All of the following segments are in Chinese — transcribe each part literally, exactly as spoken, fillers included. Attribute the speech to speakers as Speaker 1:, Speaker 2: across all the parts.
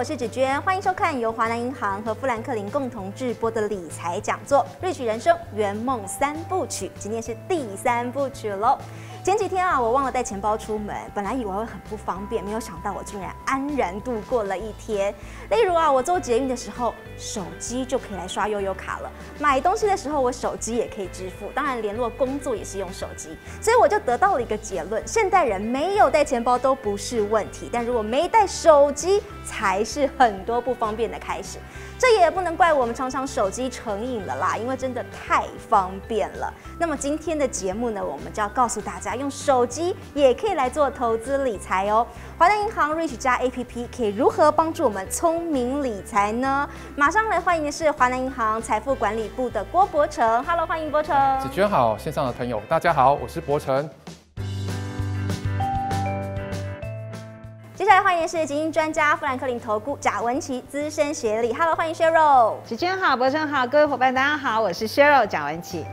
Speaker 1: 我是芷娟，欢迎收看由华南银行和富兰克林共同制播的理财讲座《瑞取人生圆梦三部曲》，今天是第三部曲喽。前几天啊，我忘了带钱包出门，本来以为会很不方便，没有想到我竟然安然度过了一天。例如啊，我坐捷运的时候，手机就可以来刷悠游卡了；买东西的时候，我手机也可以支付。当然，联络工作也是用手机。所以我就得到了一个结论：现代人没有带钱包都不是问题，但如果没带手机，才是很多不方便的开始。这也不能怪我们常常手机成瘾了啦，因为真的太方便了。那么今天的节目呢，我们就要告诉大家，用手机也可以来做投资理财哦。华南银行 Rich 加 A P P 可以如何帮助我们聪明理财呢？马上来欢迎的是华南银行财富管理部的郭伯成。Hello， 欢迎伯成。
Speaker 2: 芷娟好，线上的朋友大家好，我是伯成。
Speaker 1: 接下来欢迎的是基金专家富兰克林投顾贾文琪资深协理 ，Hello， 欢迎 Cheryl。
Speaker 3: 芷娟好，伯成好，各位伙伴大家好，我是 Cheryl 贾文琪。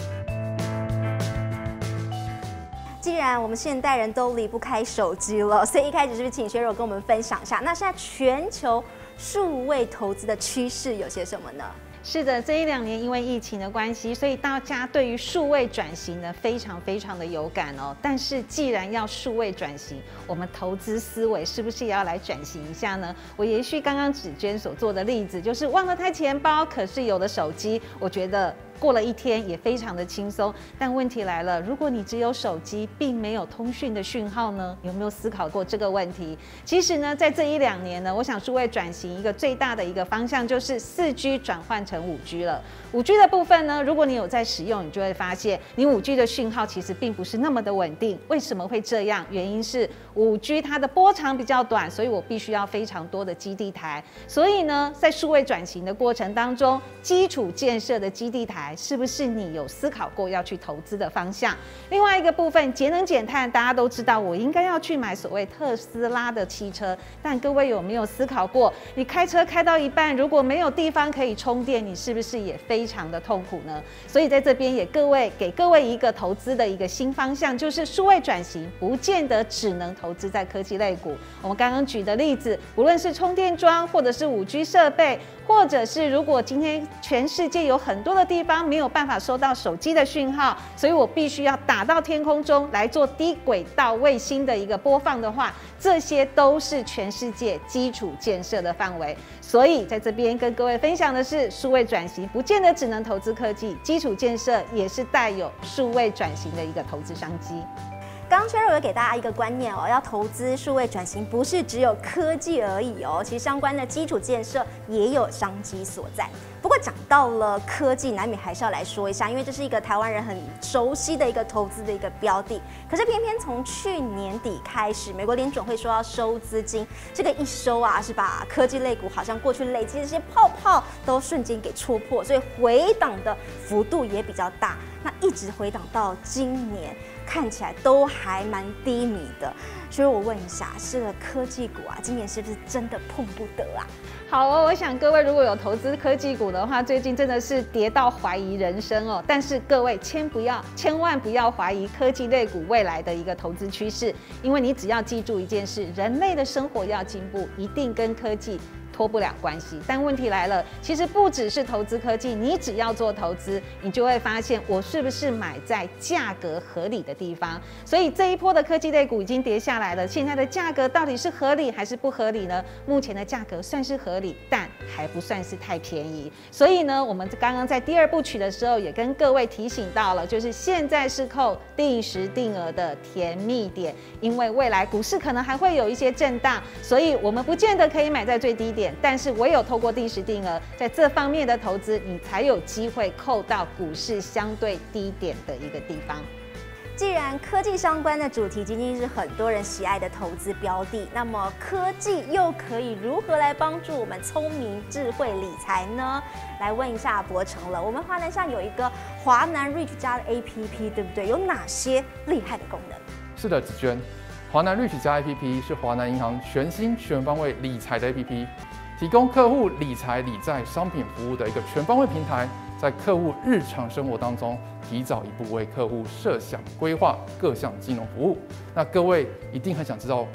Speaker 1: 既然我们现代人都离不开手机了，所以一开始是不是请 Cheryl 跟我们分享一下，那现在全球数位投资的趋势有些什么呢？
Speaker 3: 是的，这一两年因为疫情的关系，所以大家对于数位转型呢非常非常的有感哦。但是既然要数位转型，我们投资思维是不是也要来转型一下呢？我延续刚刚芷娟所做的例子，就是忘了带钱包，可是有了手机，我觉得过了一天也非常的轻松。但问题来了，如果你只有手机，并没有通讯的讯号呢？有没有思考过这个问题？其实呢，在这一两年呢，我想数位转型一个最大的一个方向就是四 G 转换成五 G 了。五 G 的部分呢，如果你有在使用，你就会发现，你五 G 的讯号其实并不是那么的稳定。为什么会这样？原因是五 G 它的波长比较短，所以我必须要非常多的基地台。所以呢，在数位转型的过程当中，基础建设的基地台是不是你有思考过要去投资的方向？另外一个部分，节能减碳，大家都知道我应该要去买所谓特斯拉的汽车，但各位有没有思考过，你开车开到一半，如果没有地方可以充电，你是不是也非常的痛苦呢？所以在这边也各位给各位一个投资的一个新方向，就是数位转型，不见得只能投资在科技类股。我们刚刚举的例子，无论是充电桩，或者是五 G 设备，或者是如果今天全世界有很多的地方没有办法收到手机的讯号，所以我必须要打到天空中来做低轨道卫星的一个播放的话，这些都是全世界基础建设的范围。所以在这边跟各位分享的是，数位转型不见得只能投资科技，基础建设也是带有数位转型的一个投资商机。
Speaker 1: 刚刚 Cheryl 有给大家一个观念哦，要投资数位转型不是只有科技而已哦，其实相关的基础建设也有商机所在。不过讲到了科技，难免还是要来说一下，因为这是一个台湾人很熟悉的一个投资的一个标的。可是偏偏从去年底开始，美国联准会说要收资金，这个一收啊，是把科技类股好像过去累积的这些泡泡都瞬间给戳破，所以回档的幅度也比较大。那一直回档到今年，看起来都还蛮低迷的。所以我问一下，这个科技股啊，今年是不是真的碰不得啊？
Speaker 3: 好哦，我想各位如果有投资科技股的话，最近真的是跌到怀疑人生哦。但是各位千不要，千万不要怀疑科技类股未来的一个投资趋势，因为你只要记住一件事：人类的生活要进步，一定跟科技脱不了关系。但问题来了，其实不只是投资科技，你只要做投资，你就会发现我是不是买在价格合理的地方。所以这一波的科技类股已经跌下来了，现在的价格到底是合理还是不合理呢？目前的价格算是合理，但还不算是太便宜。所以呢，我们刚刚在第二部曲的时候也跟各位提醒到了，就是现在是扣定时定额的甜蜜点，因为未来股市可能还会有一些震荡，所以我们不见得可以买在最低点。但是唯有透过定时定额，在这方面的投资，你才有机会扣到股市相对低点的一个地方。
Speaker 1: 既然科技相关的主题基金是很多人喜爱的投资标的，那么科技又可以如何来帮助我们聪明智慧理财呢？来问一下伯成了。我们华南上有一个华南 Rich 加的 A P P， 对不对？有哪些厉害的功能？
Speaker 2: 是的，芷娟，华南 Rich 加 A P P 是华南银行全新全方位理财的 A P P， 提供客户理财理债商品服务的一个全方位平台，在客户日常生活当中提早一步为客户设想规划各项金融服务。那各位一定很想知道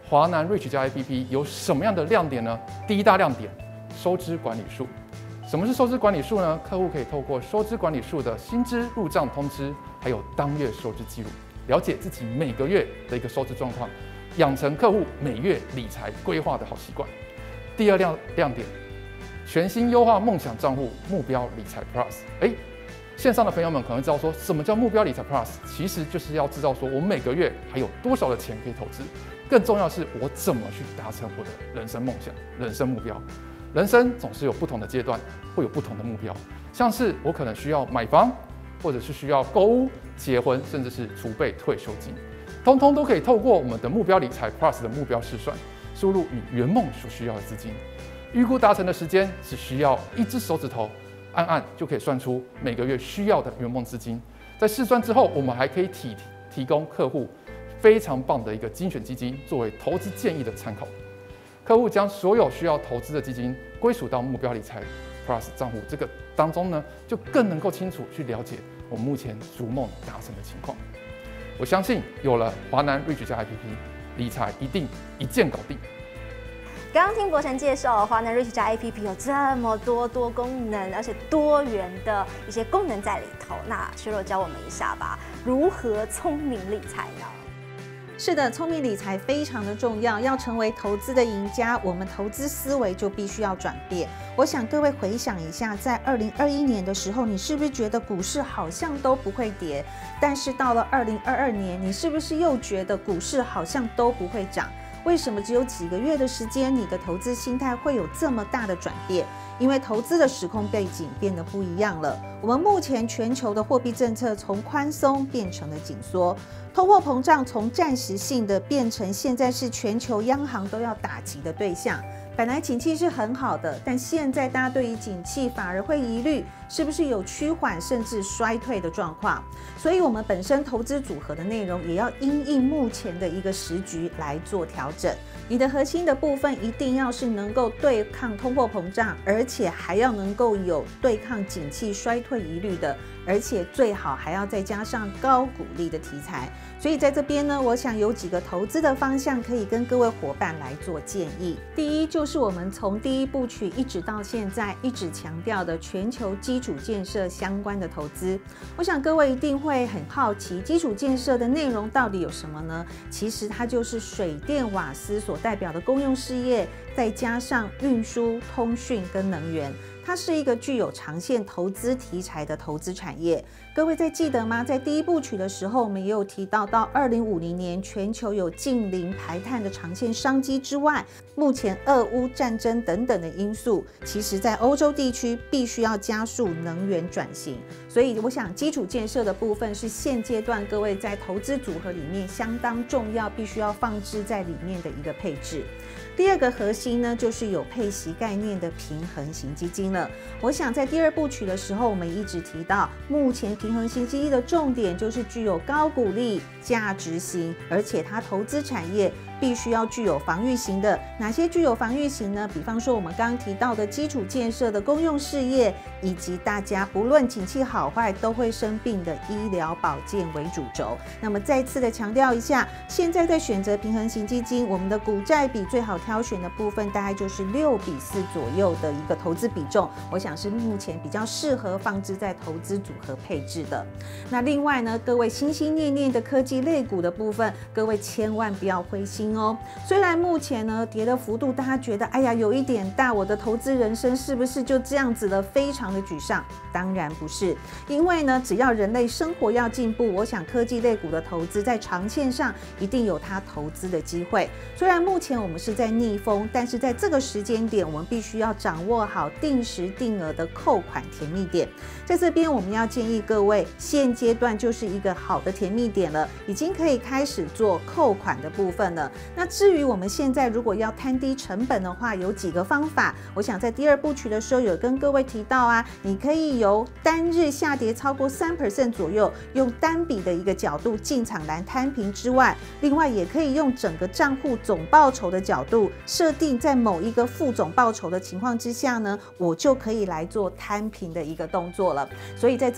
Speaker 2: 华南 Rich 加 A P P 有什么样的亮点呢？第一大亮点，收支管理术。什么是收支管理术呢？客户可以透过收支管理术的薪资入账通知，还有当月收支记录，了解自己每个月的一个收支状况，养成客户每月理财规划的好习惯。第二亮亮点，全新优化梦想账户目标理财 Plus。哎，线上的朋友们可能知道说什么叫目标理财 Plus， 其实就是要知道说我每个月还有多少的钱可以投资。更重要的是，我怎么去达成我的人生梦想、人生目标？人生总是有不同的阶段，会有不同的目标。像是我可能需要买房，或者是需要购物、结婚，甚至是储备退休金，通通都可以透过我们的目标理财 Plus 的目标试算，输入你圆梦所需要的资金，预估达成的时间只需要一只手指头，按按就可以算出每个月需要的圆梦资金。在试算之后，我们还可以提提供客户非常棒的一个精选基金，作为投资建议的参考。客户将所有需要投资的基金归属到目标理财 Plus 账户这个当中呢，就更能够清楚去了解我们目前逐梦达成的情况。我相信有了华南 Rich 加 A P P， 理财一定一键搞定。
Speaker 1: 刚刚听博成介绍，华南 Rich 加 A P P 有这么多多功能，而且多元的一些功能在里头。那薛柔教我们一下吧，如何聪明理财呢？
Speaker 3: 是的，聪明理财非常的重要。要成为投资的赢家，我们投资思维就必须要转变。我想各位回想一下，在二零二一年的时候，你是不是觉得股市好像都不会跌？但是到了二零二二年，你是不是又觉得股市好像都不会涨？为什么只有几个月的时间，你的投资心态会有这么大的转变？因为投资的时空背景变得不一样了。我们目前全球的货币政策从宽松变成了紧缩，通货膨胀从暂时性的变成现在是全球央行都要打击的对象。本来景气是很好的，但现在大家对于景气反而会疑虑是不是有趋缓甚至衰退的状况。所以我们本身投资组合的内容也要因应目前的一个时局来做调整。你的核心的部分一定要是能够对抗通货膨胀，而且还要能够有对抗景气衰退疑虑的，而且最好还要再加上高股利的题材。所以在这边呢，我想有几个投资的方向可以跟各位伙伴来做建议。第一，就是我们从第一部曲一直到现在一直强调的全球基础建设相关的投资。我想各位一定会很好奇，基础建设的内容到底有什么呢？其实它就是水电瓦斯所代表的公用事业，再加上运输、通讯跟能源。它是一个具有长线投资题材的投资产业。各位在记得吗？在第一部曲的时候，我们也有提到，到二零五零年全球有近零排碳的长线商机之外，目前俄乌战争等等的因素，其实在欧洲地区必须要加速能源转型。所以我想基础建设的部分是现阶段各位在投资组合里面相当重要，必须要放置在里面的一个配置。第二个核心呢，就是有配息概念的平衡型基金了。我想在第二部曲的时候，我们一直提到，目前平衡型基金的重点就是具有高股利、价值型，而且它投资产业必须要具有防御型的。哪些具有防御型呢？比方说我们刚刚提到的基础建设的公用事业，以及大家不论景气好坏都会生病的医疗保健为主轴。那么再次的强调一下，现在在选择平衡型基金，我们的股债比最好挑选的部分大概就是六比四左右的一个投资比重，我想是目前比较适合放置在投资组合配置的。那另外呢，各位心心念念的科技类股的部分，各位千万不要灰心哦。虽然目前呢跌的幅度大家觉得哎呀有一点大，我的投资人生是不是就这样子了，非常的沮丧？当然不是，因为呢只要人类生活要进步，我想科技类股的投资在长线上一定有它投资的机会。虽然目前我们是在逆风，但是在这个时间点，我们必须要掌握好定时定额的扣款甜蜜点。在这边我们要建议各位，现阶段就是一个好的甜蜜点了，已经可以开始做扣款的部分了。那至于我们现在如果要摊低成本的话，有几个方法。我想在第二部曲的时候有跟各位提到啊，你可以由单日下跌超过 百分之三 左右，用单笔的一个角度进场来摊平之外，另外也可以用整个账户总报酬的角度设定在某一个副总报酬的情况之下呢，我就可以来做摊平的一个动作了。所以在这边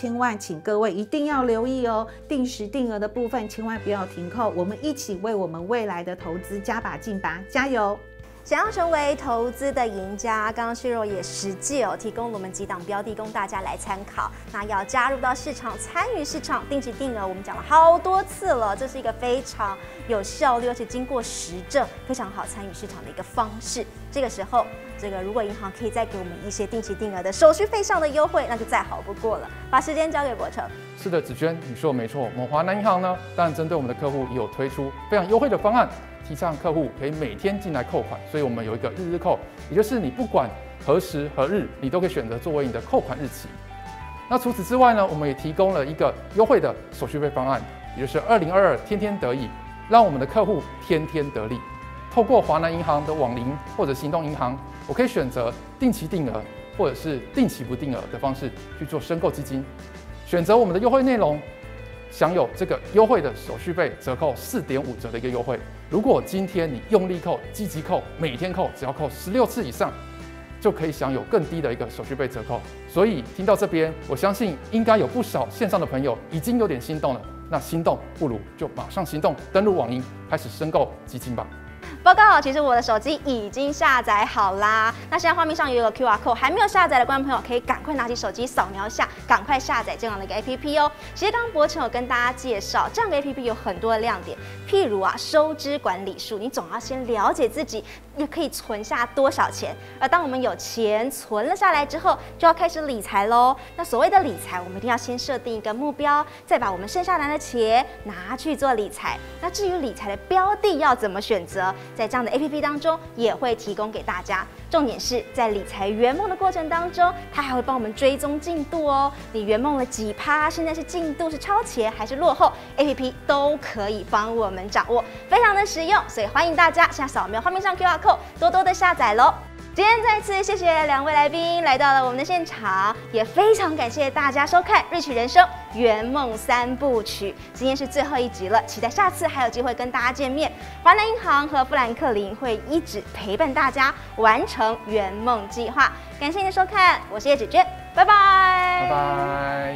Speaker 3: 千万请各位一定要留意哦，定时定额的部分千万不要停扣，我们一起为我们未来的投资加把劲吧，加油！
Speaker 1: 想要成为投资的赢家，刚刚Shiro也实际哦提供了我们几档标的供大家来参考。那要加入到市场，参与市场，定期定额，我们讲了好多次了，这是一个非常有效率，而且经过实证，非常好参与市场的一个方式。这个时候，这个如果银行可以再给我们一些定期定额的手续费上的优惠，那就再好不过了。把时间交给博成。
Speaker 2: 是的，子娟，你说的没错。我们华南银行呢，当然针对我们的客户也有推出非常优惠的方案。提倡客户可以每天进来扣款，所以我们有一个日日扣，也就是你不管何时何日，你都可以选择作为你的扣款日期。那除此之外呢，我们也提供了一个优惠的手续费方案，也就是二零二二天天得益，让我们的客户天天得利。透过华南银行的网银或者行动银行，我可以选择定期定额或者是定期不定额的方式去做申购基金，选择我们的优惠内容。享有这个优惠的手续费折扣四点五折的一个优惠。如果今天你用力扣、积极扣、每天扣，只要扣十六次以上，就可以享有更低的一个手续费折扣。所以听到这边，我相信应该有不少线上的朋友已经有点心动了。那心动不如就马上行动，登录网银开始申购基金吧。
Speaker 1: 报告，其实我的手机已经下载好啦。那现在画面上有一个 Q R code， 还没有下载的观众朋友可以赶快拿起手机扫描一下，赶快下载这样的一个 A P P 哦。其实刚刚博成有跟大家介绍，这样的 A P P 有很多的亮点，譬如啊，收支管理术，你总要先了解自己也可以存下多少钱。而当我们有钱存了下来之后，就要开始理财喽。那所谓的理财，我们一定要先设定一个目标，再把我们剩下来的钱拿去做理财。那至于理财的标的要怎么选择，在这样的 A P P 当中也会提供给大家。重点是在理财圆梦的过程当中，它还会帮我们追踪进度哦。你圆梦了几趴，现在是进度是超前还是落后 ，A P P 都可以帮我们掌握，非常的实用。所以欢迎大家现在扫描画面上 Q R code， 多多的下载喽。今天再次谢谢两位来宾来到了我们的现场，也非常感谢大家收看《Rich 人生圆梦三部曲》。今天是最后一集了，期待下次还有机会跟大家见面。华南银行和富兰克林会一直陪伴大家完成圆梦计划。感谢您的收看，我是叶芷娟，拜拜，
Speaker 2: 拜拜。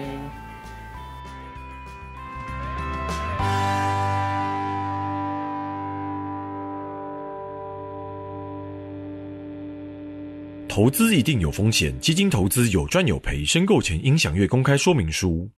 Speaker 4: 投资一定有风险，基金投资有赚有赔，申购前应详阅公开说明书。